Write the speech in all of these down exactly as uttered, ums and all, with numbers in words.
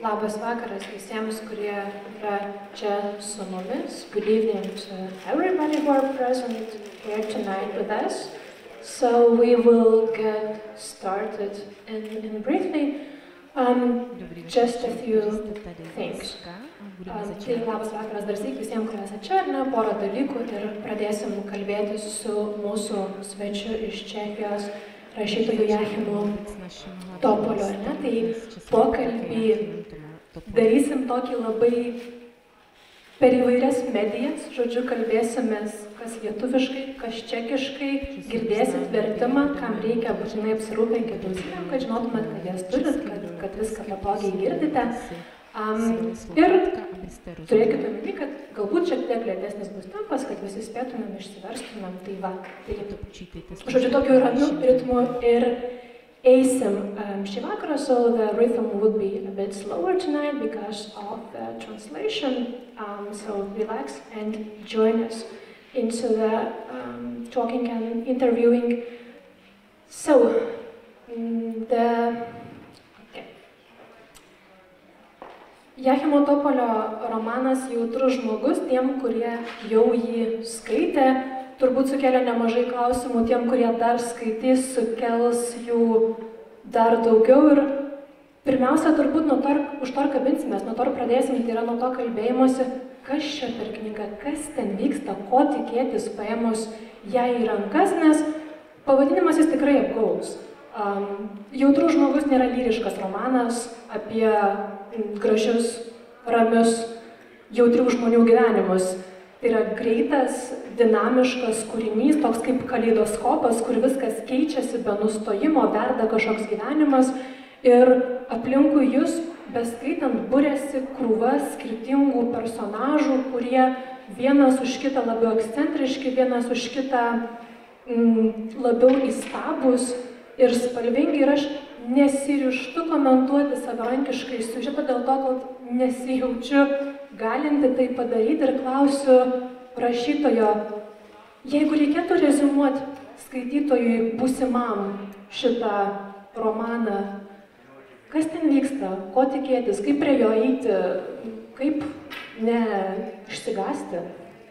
Labas vakaras visiems, kurie yra čia su mumis. Good evening to everybody who are present here tonight with us. So we will get started in, in briefly. Um, just a few things. Um, tai labas vakaras dar sykį visiems, kurie esate čia, ne, porą dalykų ir pradėsim kalbėtis su mūsų svečiu iš Čekijos, rašytoju Jachimu Topoliu, ne? Tai pokalbį darysim tokį labai per įvairias medijas, žodžiu, kalbėsimės kas lietuviškai, kas čekiškai, girdėsit vertimą, kam reikia, būtinai apsirūpinkit ausinėm, kad žinotumėt, kad jas turit, kad, kad viską patogiai girdite. Um, ir turėkite omeny, kad galbūt šiek tiek lėtesnis bus tempas, kad visi spėtumėm, išsiverstumėm, tai va. Tai, žodžiu, tokiu ramiu ritmu ir eisim um, šį vakarą, so the rhythm would be a bit slower tonight because of the translation, um, so relax and join us into the um, talking and interviewing. So, um, the Jachimo Topolio romanas Jautrus žmogus, tiem, kurie jau jį skaitė, turbūt sukelia nemažai klausimų, tiem, kurie dar skaitys, sukels jų dar daugiau. Ir pirmiausia, turbūt nuo to, už to kabinsimės, nuo to pradėsim, tai yra nuo to kalbėjimuose, kas čia per knygą, kas ten vyksta, ko tikėtis paėmus ją į rankas, nes pavadinimas jis tikrai apgaus. Um, Jautrus žmogus nėra lyriškas romanas apie gražius, ramius, jautrių žmonių gyvenimus. Tai yra greitas, dinamiškas kūrinys, toks kaip kaleidoskopas, kur viskas keičiasi be nustojimo, verda kažkoks gyvenimas ir aplinkui jūs, beskaitant, būrėsi krūva skirtingų personažų, kurie vienas už kitą labiau ekscentriški, vienas už kitą mm, labiau įstabus ir spalvingi. Ir aš nesiryžtu komentuoti savarankiškai siužetą dėl to, kad nesijaučiu galinti tai padaryti ir klausiu rašytojo, jeigu reikėtų reziumuoti skaitytojui būsimam šitą romaną, kas ten vyksta, ko tikėtis, kaip prie jo eiti, kaip ne išsigąsti?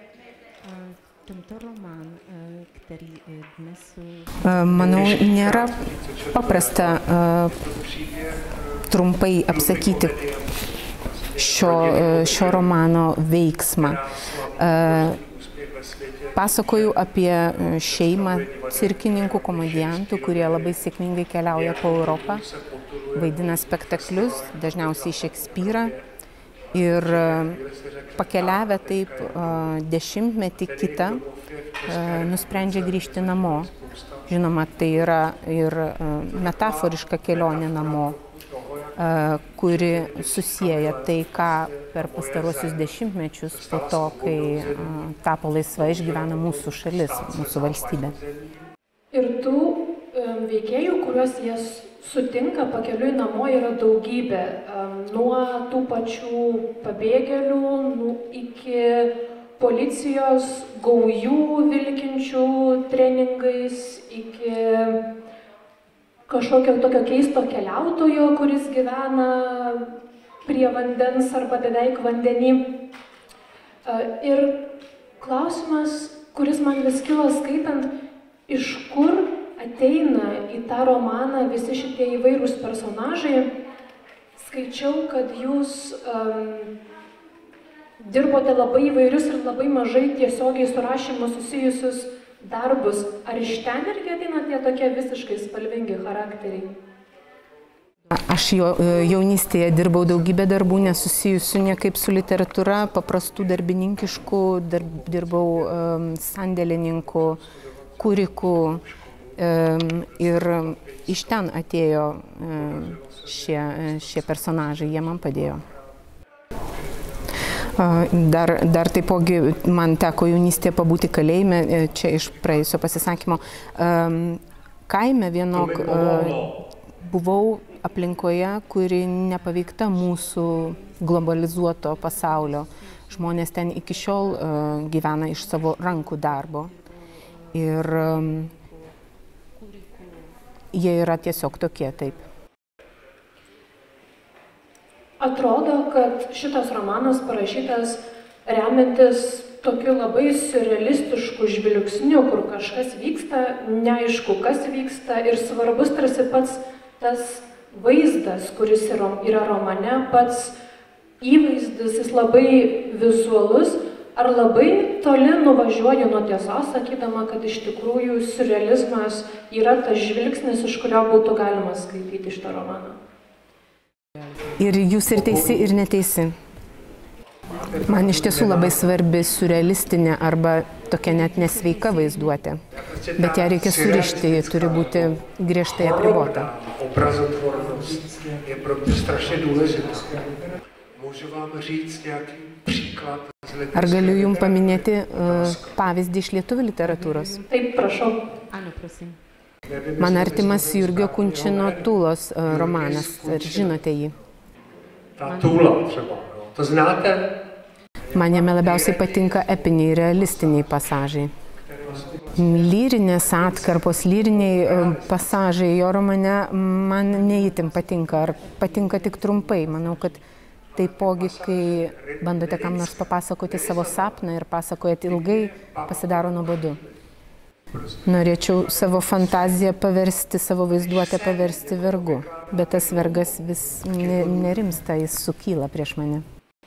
Manau, nėra paprasta trumpai apsakyti šio, šio romano veiksmą. Pasakoju apie šeimą cirkininkų, komediantų, kurie labai sėkmingai keliauja po Europą, vaidina spektaklius, dažniausiai Šekspyrą. Ir pakeliavę taip dešimtmetį kitą, nusprendžia grįžti namo. Žinoma, tai yra ir metaforiška kelionė namo, kuri susieja tai, ką per pastaruosius dešimtmečius po to, kai tapo laisva, išgyvena mūsų šalis, mūsų valstybė. Ir tų veikėjų, kuriuos jie sutinka pakeliui namo, yra daugybė. Nuo tų pačių pabėgėlių nu, iki policijos gaujų vilkinčių treningais, iki kažkokio tokio keisto keliautojo, kuris gyvena prie vandens arba beveik vandenį. Ir klausimas, kuris man vis kilo skaitant, iš kur ateina į tą romaną visi šitie įvairūs personažai. Skaičiau, kad jūs um, dirbote labai įvairius ir labai mažai tiesiogiai su rašymu susijusius darbus. Ar iš ten irgi ateina tie tokie visiškai spalvingi charakteriai? Aš jo, jaunystėje dirbau daugybę darbų nesusijusių niekaip su literatūra, paprastų darbininkiškų, darb, dirbau um, sandėlininku, kūriku. Ir iš ten atėjo šie, šie personažai, jie man padėjo. Dar, dar taipogi man teko jaunystėje pabūti kalėjime, čia iš praėjusio pasisakymo. Kaime vienok buvau aplinkoje, kuri nepaveikta mūsų globalizuoto pasaulio. Žmonės ten iki šiol gyvena iš savo rankų darbo. Ir jie yra tiesiog tokie, taip. Atrodo, kad šitas romanas parašytas remiantis tokiu labai siurrealistišku žvilgsniu, kur kažkas vyksta, neaišku, kas vyksta ir svarbus tarsi pats tas vaizdas, kuris yra romane, pats įvaizdis, jis labai vizualus. Ar labai toli nuvažiuoju nuo tiesos, sakydama, kad iš tikrųjų siurrealizmas yra tas žvilgsnis, iš kurio būtų galima skaityti šitą romaną? Ir jūs ir teisi, ir neteisi. Man iš tiesų labai svarbi siurrealistinė arba tokia net nesveika vaizduotė. Bet ją reikia surišti, ji turi būti griežtai apribota. Ar galiu jums paminėti uh, pavyzdį iš lietuvių literatūros? Taip, prašau. Man artimas Jurgio Kunčino Tūlos uh, romanas. Ar žinote jį? Tūla, to znate? Man jame labiausiai patinka epiniai, realistiniai pasažai. Lyrinės atkarpos, lyriniai uh, pasažai jo romane man neįtin patinka. Ar patinka tik trumpai? Manau, kad taipogi, kai bandote kam nors papasakoti savo sapną ir pasakojate ilgai, pasidaro nuobodu. Norėčiau savo fantaziją paversti, savo vaizduotę paversti vergu, bet tas vergas vis nerimsta, jis sukyla prieš mane.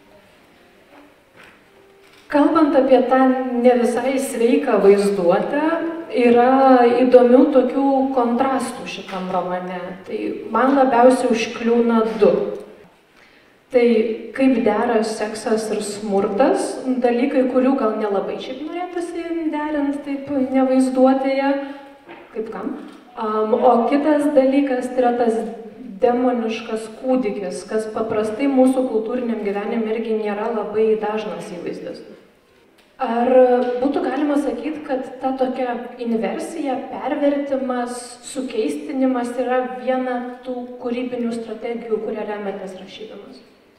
Kalbant apie tą ne visai sveiką vaizduotę, yra įdomių tokių kontrastų šitam romane. Tai man labiausiai užkliūna du. Tai kaip dera seksas ir smurtas, dalykai, kurių gal nelabai šiaip norėtųsi derint taip nevaizduotėje, kaip kam. Um, o kitas dalykas tai yra tas demoniškas kūdikis, kas paprastai mūsų kultūriniam gyvenime irgi nėra labai dažnas įvaizdis. Ar būtų galima sakyti, kad ta tokia inversija, pervertimas, sukeistinimas yra viena tų kūrybinių strategijų, kuria remiatės rašydamas?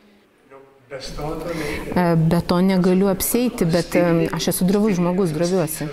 Be to negaliu apsieiti, bet aš esu drovus žmogus, droviuosi.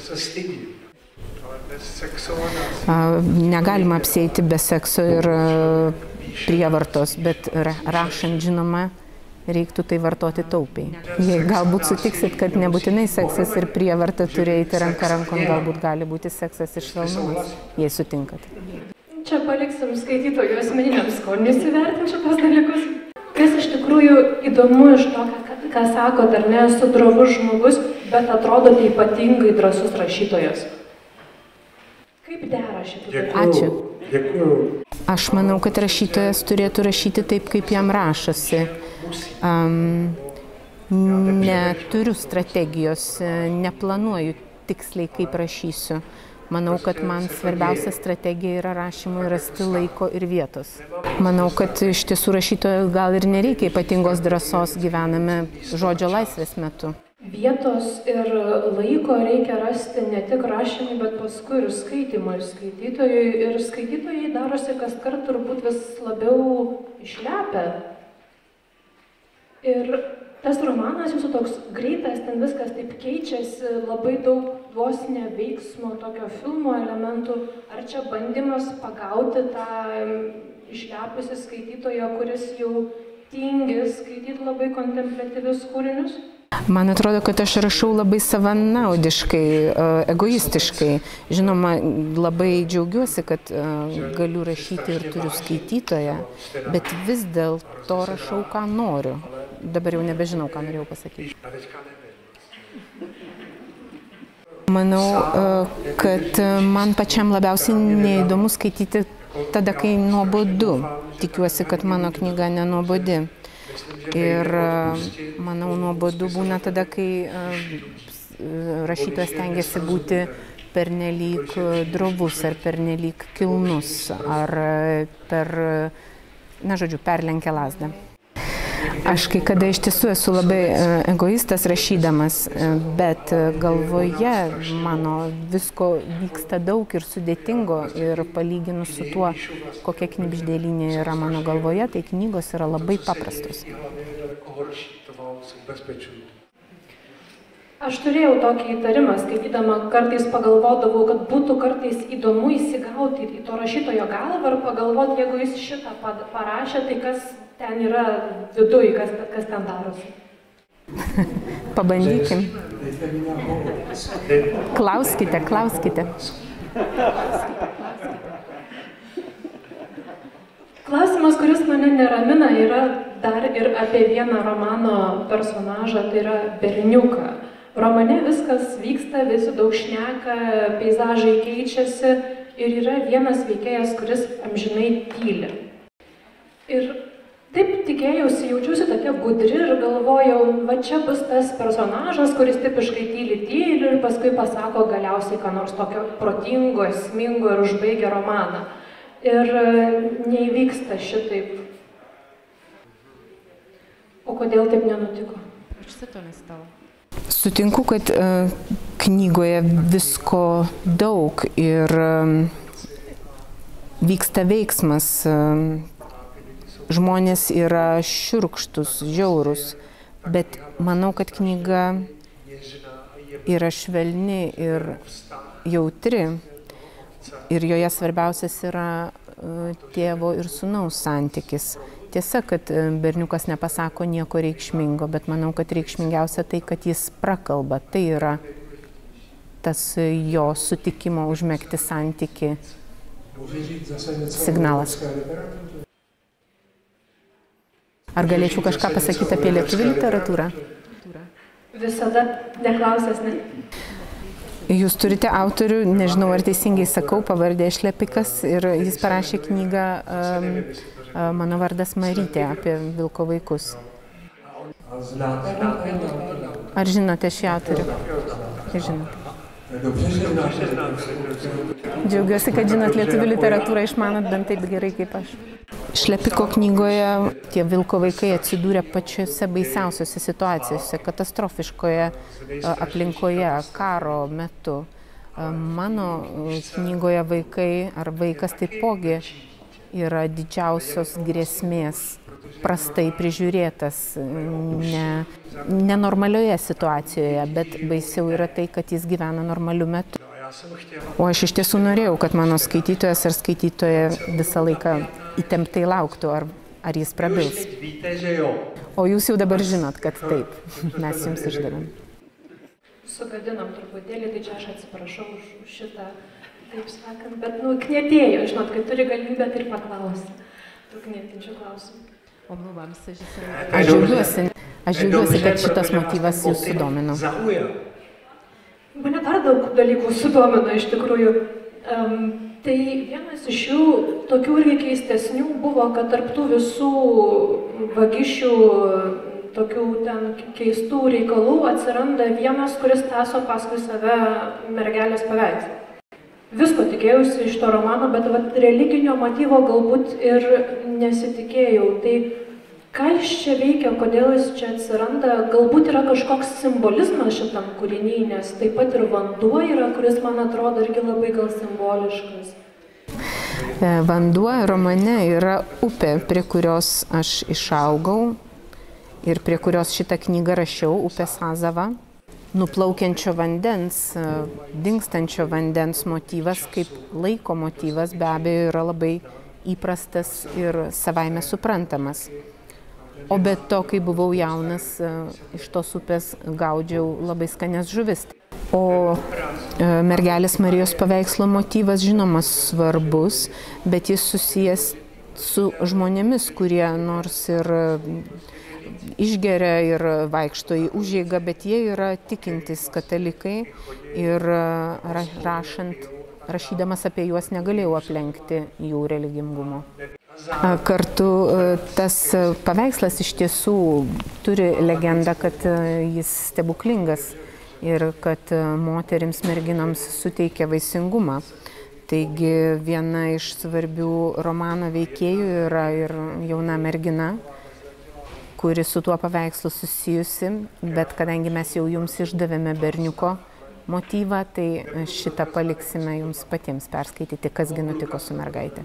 Negalima apsieiti be sekso ir prievartos, bet rašant, žinoma, reiktų tai vartoti taupiai. Jei galbūt sutiksit, kad nebūtinai seksas ir prievarta turi eiti ranka rankon, galbūt gali būti seksas ir švelnumas, jei sutinkat. Čia paliksim skaitytojų asmeniniams skonius įvertinti šitos dalykus. Kas iš tikrųjų įdomu iš to, ką, ką sako, dar ne, esu drovus žmogus, bet atrodote ypatingai drąsus rašytojas. Kaip dera šitų dalykų? Ačiū. Aš manau, kad rašytojas turėtų rašyti taip, kaip jam rašosi. Um, neturiu strategijos, neplanuoju tiksliai, kaip rašysiu. Manau, kad man svarbiausia strategija yra rašymui rasti laiko ir vietos. Manau, kad iš tiesų rašytojo gal ir nereikia ypatingos drąsos, gyvename žodžio laisvės metu. Vietos ir laiko reikia rasti ne tik rašymui, bet paskui ir skaitimui ir skaitytojui. Ir skaitytojai darosi kas kart turbūt vis labiau išlepę. Ir tas romanas jūsų toks greitas, ten viskas taip keičiasi, labai daug vos ne veiksmo, tokio filmo elementų. Ar čia bandymas pagauti tą išlepusį skaitytoją, kuris jau tingi skaityti labai kontempliatyvius kūrinius? Man atrodo, kad aš rašau labai savanaudiškai, egoistiškai. Žinoma, labai džiaugiuosi, kad galiu rašyti ir turiu skaitytoją, bet vis dėlto rašau, ką noriu. Dabar jau nebežinau, ką norėjau pasakyti. Manau, kad man pačiam labiausiai neįdomu skaityti tada, kai nuobodu. Tikiuosi, kad mano knyga nenuobodi. Ir manau, nuobodu būna tada, kai rašytojas stengiasi būti pernelyg drovus ar pernelyg kilnus, ar per, na žodžiu, perlenkia lazdą. Aš kai kada iš tiesų esu labai egoistas rašydamas, bet galvoje mano visko vyksta daug ir sudėtingo ir palyginus su tuo, kokia knibždėlynė yra mano galvoje, tai knygos yra labai paprastos. Aš turėjau tokį įtarimą, skaitydama, kartais pagalvodavau, kad būtų kartais įdomu įsigauti į to rašytojo galvą ir pagalvoti, jeigu jis šitą parašė, tai kas ten yra viduj, kas, kas ten darosi. Pabandykim. Klauskite, klauskite. Klausimas, kuris mane neramina, yra dar ir apie vieną romano personažą, tai yra berniuką. Romane viskas vyksta, visi daug šneka, peizažai keičiasi ir yra vienas veikėjas, kuris amžinai tyli. Ir taip tikėjausi, jaučiausi tokia gudri ir galvojau, va čia bus tas personažas, kuris tipiškai tyli tyli ir paskui pasako galiausiai ką nors tokio protingo, esmingo ir užbaigia romaną. Ir neįvyksta šitaip. O kodėl taip nenutiko? Sutinku, kad uh, knygoje visko daug ir um, vyksta veiksmas. Um, žmonės yra šiurkštus, žiaurus, bet manau, kad knyga yra švelni ir jautri. Ir joje svarbiausias yra uh, tėvo ir sūnaus santykis. Tiesa, kad berniukas nepasako nieko reikšmingo, bet manau, kad reikšmingiausia tai, kad jis prakalba. Tai yra tas jo sutikimo užmegti santykį signalas. Ar galėčiau kažką pasakyti apie lietuvių literatūrą? Visada neklausęs, ne? Jūs turite autorių, nežinau ar teisingai sakau, pavardė Šlepikas ir jis parašė knygą um, Mano vardas Marytė apie vilko vaikus. Ar žinote šį autorių? Žinote. Džiaugiuosi, kad žinot lietuvių literatūrą, išmanot bent taip gerai kaip aš. Šlepiko knygoje tie vilko vaikai atsidūrė pačiose baisiausiose situacijose, katastrofiškoje aplinkoje, karo metu. Mano knygoje vaikai ar vaikas taipogi yra didžiausios grėsmės, prastai prižiūrėtas, ne, nenormalioje situacijoje, bet baisiau yra tai, kad jis gyvena normaliu metu. O aš iš tiesų norėjau, kad mano skaitytojas ar skaitytoja visą laiką įtemptai lauktų, ar, ar jis prabils. O jūs jau dabar žinot, kad taip, mes jums išdavėm. Sugadinom truputėlį, tai čia aš atsiprašau už šitą. Taip sakant, bet, nu, knietėjo, žinot, kai turi galimybę, tai ir paklausti. Tų knietinčių klausimų. Aš džiaugiuosi, aš džiaugiuosi, kad šitas motyvas jūs sudomino. Mane dar daug dalykų sudomino, iš tikrųjų. Um, tai vienas iš jų, tokių irgi keistesnių, buvo, kad tarptų visų vagišių, tokių ten keistų reikalų atsiranda vienas, kuris tąso paskui save mergelės paveikslą. Visko tikėjausi iš to romano, bet vat, religinio motyvo galbūt ir nesitikėjau. Tai ką jis čia veikia, kodėl jis čia atsiranda, galbūt yra kažkoks simbolizmas šitam kūriny, nes taip pat ir vanduo yra, kuris man atrodo irgi labai gal simboliškas. Vanduo romane yra upė, prie kurios aš išaugau ir prie kurios šitą knygą rašiau, upė Sazava. Nuplaukiančio vandens, dingstančio vandens motyvas, kaip laiko motyvas, be abejo yra labai įprastas ir savaime suprantamas. O be to, kai buvau jaunas, iš tos upės gaudžiau labai skanias žuvis. O mergelės Marijos paveikslo motyvas žinomas svarbus, bet jis susijęs su žmonėmis, kurie nors ir išgeria ir vaikšto į užeigą, bet jie yra tikintys katalikai ir rašant, rašydamas apie juos negalėjau aplenkti jų religingumo. Kartu tas paveikslas iš tiesų turi legendą, kad jis stebuklingas ir kad moterims, merginoms suteikia vaisingumą. Taigi viena iš svarbių romano veikėjų yra ir jauna mergina, kuri su tuo paveikslu susijusi, bet kadangi mes jau jums išdavėme berniuko motyvą, tai šitą paliksime jums patiems perskaityti, kasgi nutiko su mergaitė.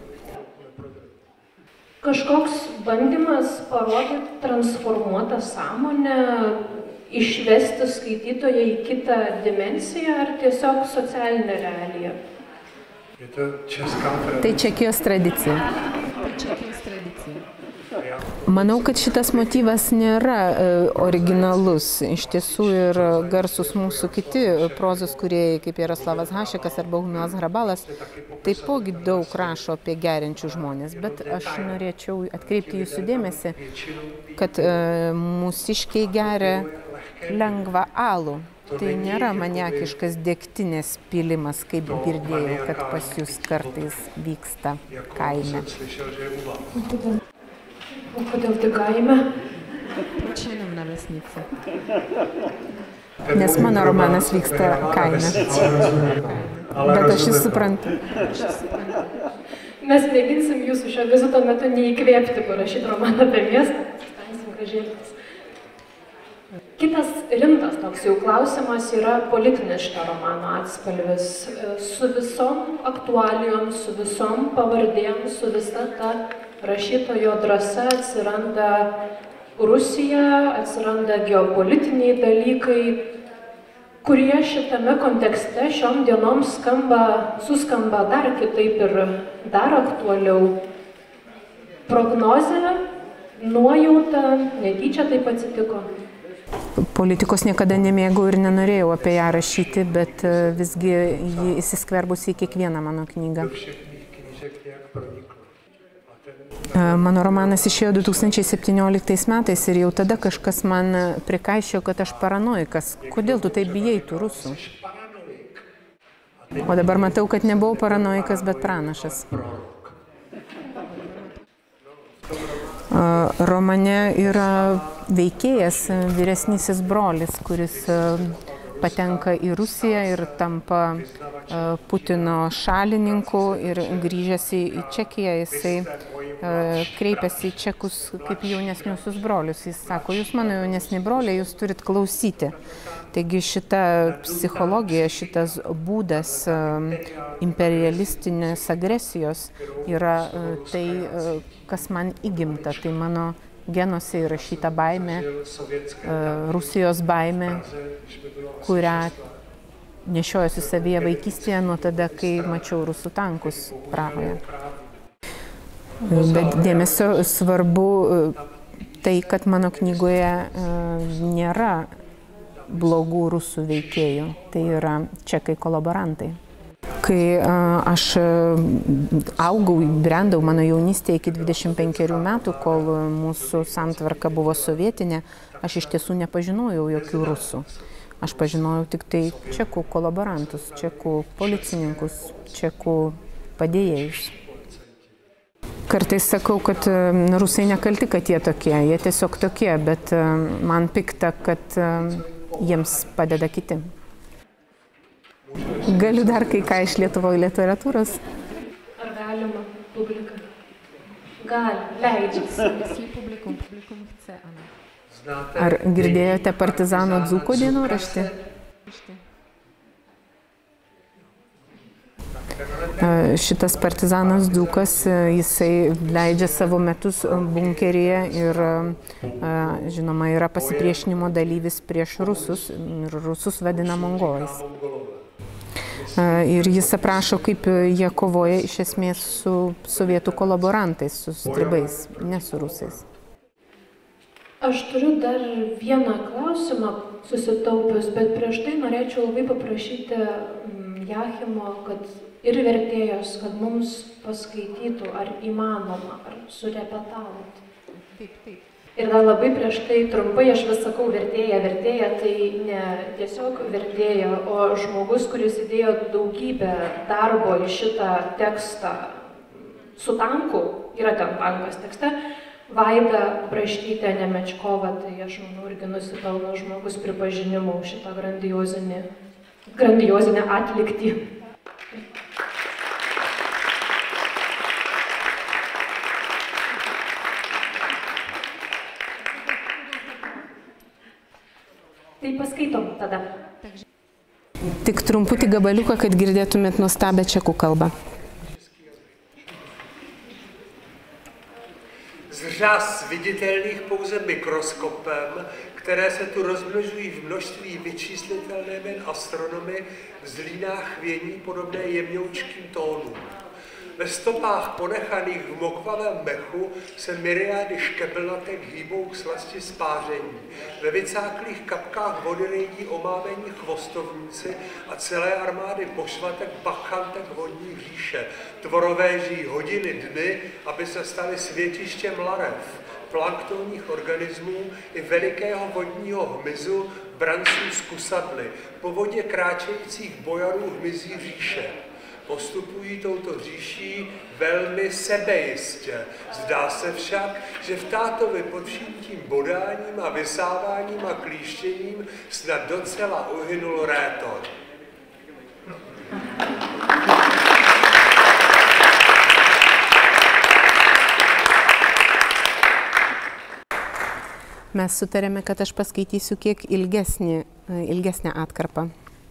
Kažkoks bandymas parodyti transformuotą sąmonę, išvesti skaitytoją į kitą dimensiją ar tiesiog socialinę realiją? Tai Čekijos tradicija. Manau, kad šitas motyvas nėra originalus. Iš tiesų ir garsus mūsų kiti prozos kūrėjai, kaip Jaroslavas Hašekas arba Humilas Hrabalas, taipogi daug rašo apie geriančius žmonės. Bet aš norėčiau atkreipti jūsų dėmesį, kad mūsiškiai geria lengvą alų. Tai nėra maniakiškas degtinės pilimas, kaip girdėjau, kad pas jūs kartais vyksta kaime. O kodėl tik kaime? Šiandien na Vesnice. Nes mano romanas vyksta kaime. Bet aš jį suprantu. Mes mėginsim jūsų šio vizito metu neįkvėpti parašyti romaną apie miestą. Stengsim gražėtis. Kitas rimtas toks jau klausimas yra politinis šito romano atspalvis. Su visom aktualijom, su visom pavardėm, su visa ta rašytojo drąsa atsiranda Rusija, atsiranda geopolitiniai dalykai, kurie šitame kontekste šiom dienom skamba, suskamba dar kitaip ir dar aktualiau. Prognozė, nuojauta, netyčia taip atsitiko. Politikos niekada nemėgau ir nenorėjau apie ją rašyti, bet visgi ji įsiskverbusi į kiekvieną mano knygą. Mano romanas išėjo du tūkstančiai septynioliktais metais ir jau tada kažkas man prikaišėjo, kad aš paranoikas. Kodėl tu taip bijai tų rusų? O dabar matau, kad nebuvau paranoikas, bet pranašas. Romane yra veikėjas, vyresnysis brolis, kuris patenka į Rusiją ir tampa Putino šalininku ir grįžęs į Čekiją, jisai kreipiasi į čekus kaip jaunesniusius brolius. Jis sako, jūs mano jaunesni broliai, jūs turit klausyti. Taigi šita psichologija, šitas būdas imperialistinės agresijos yra tai, kas man įgimta. Tai mano genuose įrašyta baimė, Rusijos baimė, kurią nešiojuosi savyje vaikystėje nuo tada, kai mačiau rusų tankus Prahoje. Bet dėmesio svarbu tai, kad mano knygoje nėra blogų rusų veikėjų, tai yra čekai kolaborantai. Kai aš augau, brendau mano jaunystėje iki dvidešimt penkerių metų, kol mūsų santvarka buvo sovietinė, aš iš tiesų nepažinojau jokių rusų. Aš pažinojau tik tai čekų kolaborantus, čekų policininkus, čekų padėjėjus. Kartais sakau, kad rusai nekalti, kad jie tokie, jie tiesiog tokie, bet man pikta, kad jiems padeda kiti. Galiu dar kai ką iš Lietuvoje literatūros? Ar galima publika? Gali, leidžiasi. Ar girdėjote partizano Dzūko dienoraštį? Šitas partizanas Dzūkas, jisai leidžia savo metus bunkeryje ir, žinoma, yra pasipriešinimo dalyvis prieš rusus ir rusus vadina mongolais. Ir jis aprašo, kaip jie kovoja iš esmės su sovietų kolaborantais, su stribais, ne su rusais. Aš turiu dar vieną klausimą susitaupius, bet prieš tai norėčiau labai paprašyti Jachimo, kad ir vertėjos, kad mums paskaitytų, ar įmanoma, ar surepetavot. Taip, taip. Ir dar labai prieš tai trumpai, aš vis sakau vertėja, vertėja, tai ne tiesiog vertėja, o žmogus, kuris įdėjo daugybę darbo į šitą tekstą su tanku, yra ten tankas tekste, Vaida Braškytė Nemečkova, tai aš manau irgi nusipelno žmogus pripažinimo šitą grandiozinį, grandiozinę atliktį. Tai paskaitom tada. Tik trumputį gabaliuką, kad girdėtumėt nuostabią čekų kalbą. řas viditelných pouze mikroskopem, které se tu rozmnožují v množství vyčíslitelném jen astronomy v zlínách vění podobné jemňoučkým tónům. Ve stopách ponechaných v mokvavém mechu se myriády škebelnatek hýbou k slasti spáření. Ve vycáklých kapkách vody rejdí omávení chvostovníci a celé armády pošvatek bachantek vodní říše. Tvorové žijí hodiny dny, aby se staly světištěm larev, planktonních organismů i velikého vodního hmyzu, branců z kusadly, po vodě kráčejících bojarů hmyzí říše. Postupují touto říší velmi sebejistě. Zdá se však, že v tátovi pod vším tím bodáním a vysáváním a klíštěním snad docela uhynul rétor. Mes sutarėme, kad aš paskaitysiu kiek ilgesnį, ilgesnę atkarpą.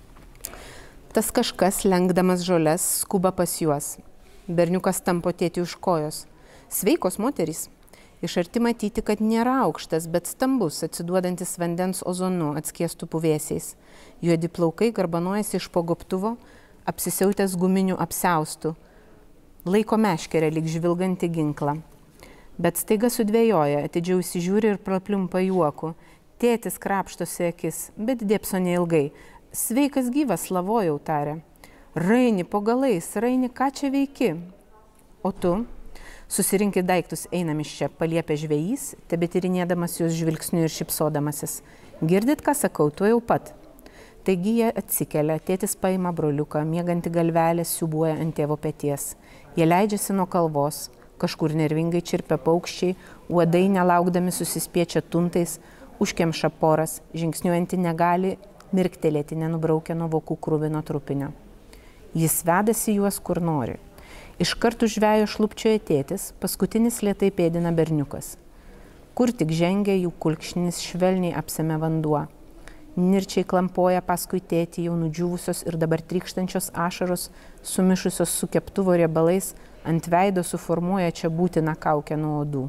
Tas kažkas, lenkdamas žoles, skuba pas juos. Berniukas tampo tėtį už kojos. Sveikos moterys. Iš arti matyti, kad nėra aukštas, bet stambus, atsiduodantis vandens ozonu atskiestų puvėsiais. Juodi plaukai garbanojasi iš po gobtuvo, apsisiautęs guminių apsiaustų. Laiko meškerė lyg žvilganti ginklą. Bet staiga sudvėjoja, atidžiau įsižiūri ir prapliumpa juoku. Tėtis krapštosi akis, bet dėpso neilgai. Sveikas gyvas, lavojau, tarė. Raini po galais, Raini, ką čia veiki? O tu? Susirinkit daiktus, einam iš čia, paliepė žvejys, tebetyrinėdamas jūs žvilgsniu ir šipsodamasis. Girdit, ką sakau, tu jau pat. Taigi jie atsikelia, tėtis paima broliuką, miegantį galvelę siubuoja ant tėvo peties. Jie leidžiasi nuo kalvos, kažkur nervingai čirpia paukščiai, uodai nelaukdami susispiečia tuntais, užkemša poras, žingsniuojantį negali, mirktelėti nenubraukia nuo vokų kruvino trupinio. Jis vedasi juos kur nori. Iš karto žvejo šlupčioje tėtis, paskutinis lėtai pėdina berniukas. Kur tik žengia, jų kulkšnis švelniai apsėmė vanduo. Nirčiai klampoja paskui tėtį jau nudžiūvusios ir dabar trykštančios ašaros, sumišusios su keptuvo riebalais, ant veido suformuoja čia būtiną kaukę nuo odų.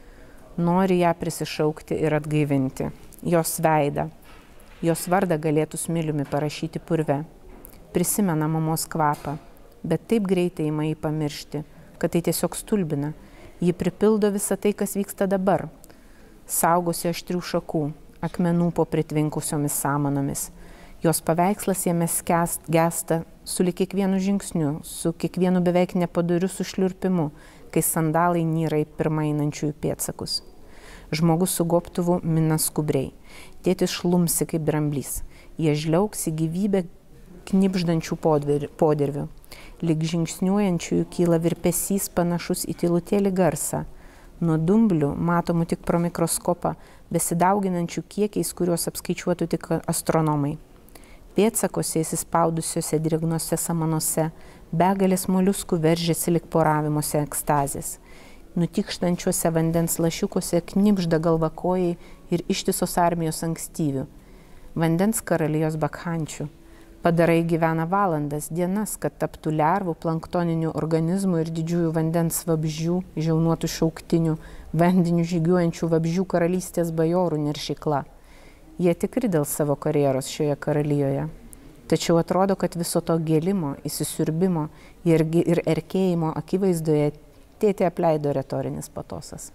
Nori ją prisišaukti ir atgaivinti. Jos veidą. Jos vardą galėtų smiliumi parašyti purve. Prisimena mamos kvapą, bet taip greitai ima jį pamiršti, kad tai tiesiog stulbina. Ji pripildo visą tai, kas vyksta dabar. Saugosi aštrių šakų, akmenų po pritvinkusiomis samanomis. Jos paveikslas jame skęst, gesta sulig kiekvienu žingsniu, su kiekvienu beveik nepadoriu sušliurpimu, kai sandalai nyra į pirmainančiųjų pėdsakus. Žmogus su gobtuvu mina skubriai. Tėtis šlumsi kaip dramblys. Jie žliauksi gyvybę knibždančių podirvių. Lyg žingsniuojančiųjų kyla virpesys panašus į tylutėlį garsą. Nuo dumblių, matomų tik pro mikroskopą, besidauginančių kiekiais, kuriuos apskaičiuotų tik astronomai. Pėdsakose įsispaudusiuose drėgnose samanose begalės moliuskų veržėsi lyg poravimuose ekstazės. Nutikštančiuose vandens lašiukuose knibžda galvakojai ir ištisos armijos ankstyvių. Vandens karalijos bakhančių. Padarai gyvena valandas, dienas, kad taptų lervų, planktoninių organizmų ir didžiųjų vandens vabzdžių, žiaunuotų šauktinių, vandenių žygiuojančių vabzdžių karalystės bajorų neršykla. Jie tikri dėl savo karjeros šioje karalijoje. Tačiau atrodo, kad viso to gėlimo, įsisiurbimo ir, ir erkėjimo akivaizdoje tėtė apleido retorinis patosas.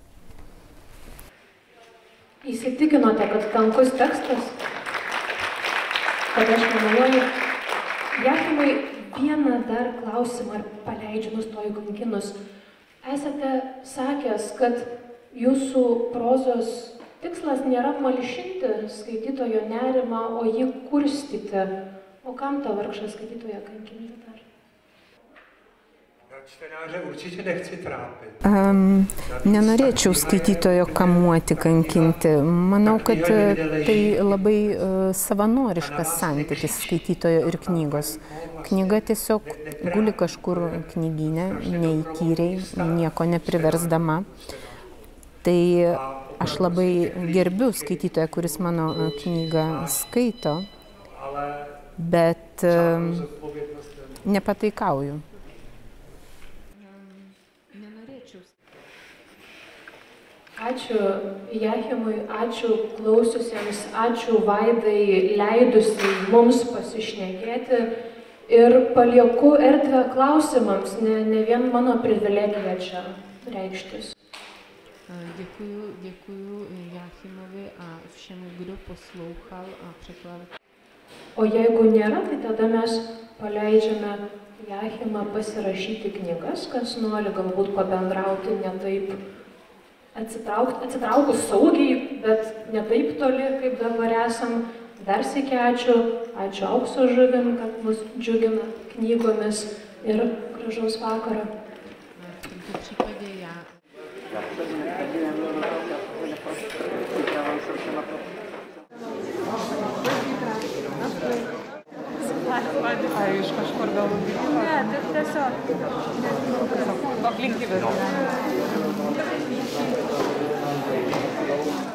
Įsitikinote, kad tankus tekstas, kad aš nemeluoju. Jachimai, vieną dar klausimą ar paleidžiu, nustoju kankinus. Esate sakęs, kad jūsų prozos tikslas nėra malšinti skaitytojo nerimą, o jį kurstyti. O kam to vargšą skaitytoją kankinti dar? Um, nenorėčiau skaitytojo kamuoti, kankinti. Manau, kad tai labai uh, savanoriškas santykis skaitytojo ir knygos. Knyga tiesiog guli kažkur knygyne, neįkyriai, nieko nepriversdama. Tai aš labai gerbiu skaitytoją, kuris mano knygą skaito, bet uh, nepataikauju. Ačiū Jachimui, ačiū klausiusiems, ačiū Vaidai leidusiai mums pasišnekėti ir palieku erdvę klausimams, ne, ne vien mano privilegija čia reikštis. Děkuju, děkuju Jachimovi a všemu, kdo poslouchal a překlad. O jeigu nėra, tai tada mes paleidžiame Jachimą pasirašyti knygas, kas nori galbūt pabendrauti ne taip atsitraukus saugiai, bet ne taip toli, kaip dabar esam. Dar sykį ačiū, ačiū Aukso žuvim, kad mus džiugina knygomis ir gražaus vakaro. V tomto případě já. Ar iš kažkur galbūt? Ne, tai tiesiog aplinkybės.